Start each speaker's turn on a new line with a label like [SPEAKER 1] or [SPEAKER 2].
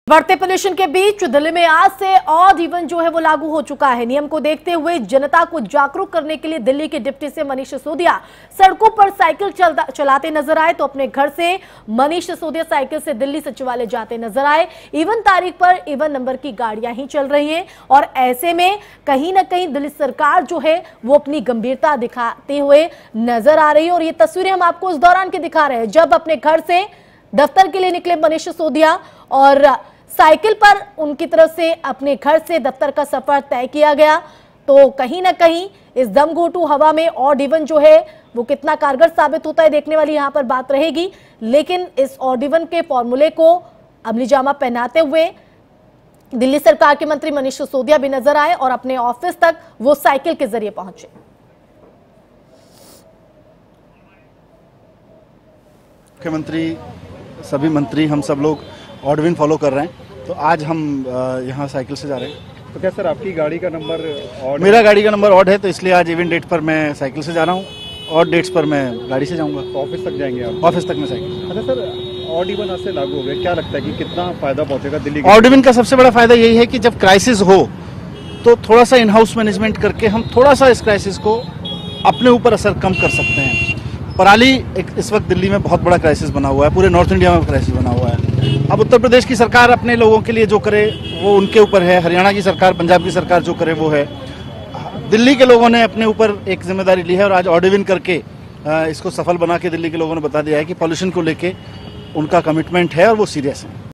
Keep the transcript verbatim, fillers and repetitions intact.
[SPEAKER 1] बढ़ते पोल्यूशन के बीच दिल्ली में आज से ऑड इवन जो है वो लागू हो चुका है। नियम को देखते हुए जनता को जागरूक करने के लिए दिल्ली के डिप्टी सीएम मनीष सिसोदिया सड़कों पर साइकिल चलाते नजर आए। तो अपने घर से मनीष सिसोदिया साइकिल से दिल्ली सचिवालय जाते नजर आए। इवन तारीख पर इवन नंबर की गाड़ियां ही चल रही है और ऐसे में कहीं ना कहीं दिल्ली सरकार जो है वो अपनी गंभीरता दिखाते हुए नजर आ रही है। और ये तस्वीरें हम आपको उस दौरान की दिखा रहे हैं जब अपने घर से दफ्तर के लिए निकले मनीष सिसोदिया और साइकिल पर उनकी तरफ से अपने घर से दफ्तर का सफर तय किया गया। तो कहीं ना कहीं इस दमघोटू हवा में ऑड इवन जो है वो कितना कारगर साबित होता है देखने वाली यहां पर बात रहेगी। लेकिन इस ऑड इवन के फॉर्मूले को अमली जामा पहनाते हुए दिल्ली सरकार के मंत्री मनीष सिसोदिया भी नजर आए और अपने ऑफिस तक वो साइकिल के जरिए पहुंचे।
[SPEAKER 2] मुख्यमंत्री, सभी मंत्री, हम सब लोग ऑड इवन फॉलो कर रहे हैं। तो आज हम यहाँ साइकिल से जा रहे हैं।
[SPEAKER 3] तो क्या सर आपकी गाड़ी का नंबर ऑड?
[SPEAKER 2] मेरा गाड़ी का नंबर ऑड है, तो इसलिए आज इवन डेट पर मैं साइकिल से जा रहा हूँ। ऑड डेट्स पर मैं गाड़ी से जाऊँगा।
[SPEAKER 3] तो ऑफिस तक जाएंगे आप?
[SPEAKER 2] ऑफिस तक मैं साइकिल।
[SPEAKER 3] अच्छा सर, ऑड इवन आज से लागू हो गया, क्या लगता है कि कितना फायदा पहुंचेगा दिल्ली?
[SPEAKER 2] ऑड इवन का सबसे बड़ा फायदा यही है कि जब क्राइसिस हो तो थोड़ा सा इन हाउस मैनेजमेंट करके हम थोड़ा सा इस क्राइसिस को अपने ऊपर असर कम कर सकते हैं। पराली एक इस वक्त दिल्ली में बहुत बड़ा क्राइसिस बना हुआ है, पूरे नॉर्थ इंडिया में क्राइसिस बना हुआ है। अब उत्तर प्रदेश की सरकार अपने लोगों के लिए जो करे वो उनके ऊपर है, हरियाणा की सरकार, पंजाब की सरकार जो करे वो है। दिल्ली के लोगों ने अपने ऊपर एक जिम्मेदारी ली है और आज ऑड इवन करके इसको सफल बना के दिल्ली के लोगों ने बता दिया है कि पॉल्यूशन को लेके उनका कमिटमेंट है और वो सीरियस है।